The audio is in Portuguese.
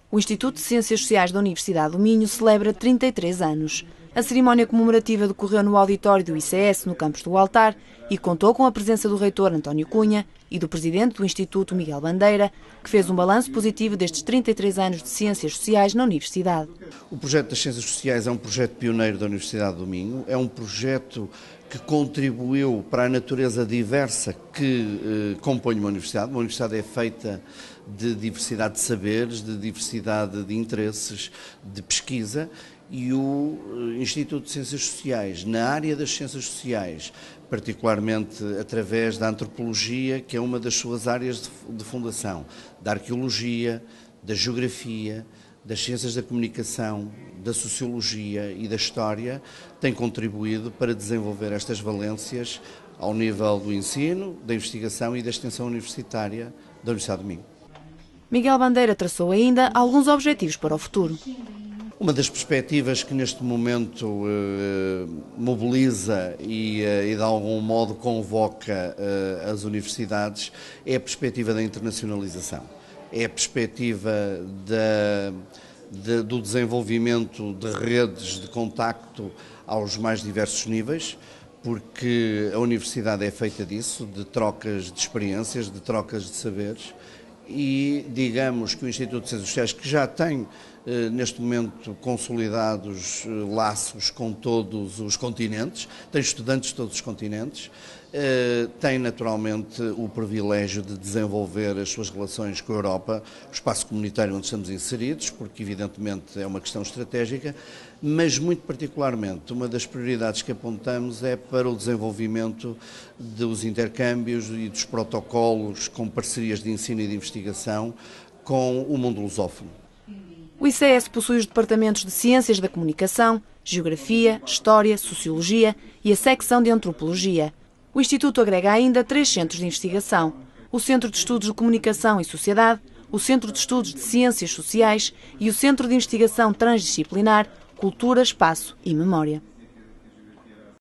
O Instituto de Ciências Sociais da Universidade do Minho celebra 33 anos. A cerimónia comemorativa decorreu no auditório do ICS, no campus do Altar, e contou com a presença do reitor António Cunha e do presidente do Instituto, Miguel Bandeira, que fez um balanço positivo destes 33 anos de Ciências Sociais na Universidade. O projeto das Ciências Sociais é um projeto pioneiro da Universidade do Minho, é um projeto que contribuiu para a natureza diversa que compõe uma universidade. Uma universidade é feita de diversidade de saberes, de diversidade de interesses, de pesquisa, e o Instituto de Ciências Sociais, na área das Ciências Sociais, particularmente através da antropologia, que é uma das suas áreas de fundação, da arqueologia, da geografia, das ciências da comunicação, da sociologia e da história, tem contribuído para desenvolver estas valências ao nível do ensino, da investigação e da extensão universitária da Universidade do Minho. Miguel Bandeira traçou ainda alguns objetivos para o futuro. Uma das perspectivas que neste momento mobiliza e de algum modo convoca as universidades é a perspectiva da internacionalização. É a perspectiva do desenvolvimento de redes de contacto aos mais diversos níveis, porque a universidade é feita disso, de trocas de experiências, de trocas de saberes, e digamos que o Instituto de Ciências Sociais, que já tem neste momento consolidados laços com todos os continentes, tem estudantes de todos os continentes, tem naturalmente o privilégio de desenvolver as suas relações com a Europa, o espaço comunitário onde estamos inseridos, porque evidentemente é uma questão estratégica, mas muito particularmente uma das prioridades que apontamos é para o desenvolvimento dos intercâmbios e dos protocolos com parcerias de ensino e de investigação com o mundo lusófono. O ICS possui os departamentos de Ciências da Comunicação, Geografia, História, Sociologia e a secção de Antropologia. O Instituto agrega ainda 3 centros de investigação: o Centro de Estudos de Comunicação e Sociedade, o Centro de Estudos de Ciências Sociais e o Centro de Investigação Transdisciplinar, Cultura, Espaço e Memória.